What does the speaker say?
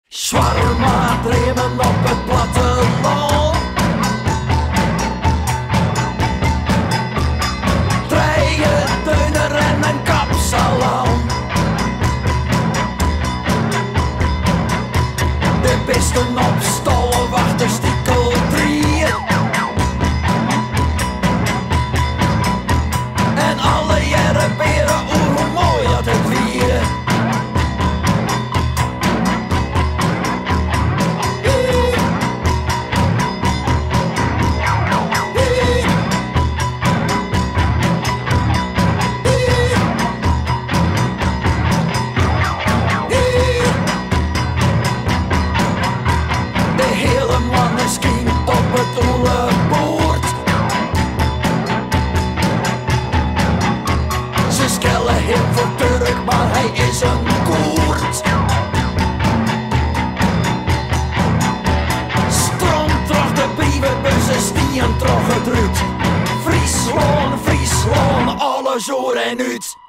Shoarmadreamen op het plattelân. Trije, döner en een kapsalon. De bisten op stal wachten stikeltrie. En allegearre beare hoe mooi dat het weer. De heale moanne skynt op het ûleboerd. Ze skelle heel voor turk, maar hij is een koerd. Stront, troch, de brievebus is die een troch gedrukt. Friesland, allegearre en uit.